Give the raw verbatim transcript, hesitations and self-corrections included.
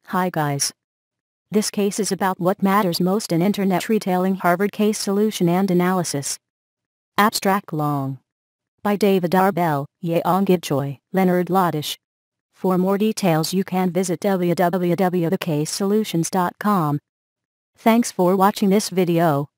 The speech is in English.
Hi guys. This case is about what matters most in Internet retailing. Harvard Case Solution and Analysis. Abstract Long. By David R. Bell, Yeong Gibchoi, Leonard Lodish. For more details you can visit w w w dot the case solutions dot com. Thanks for watching this video.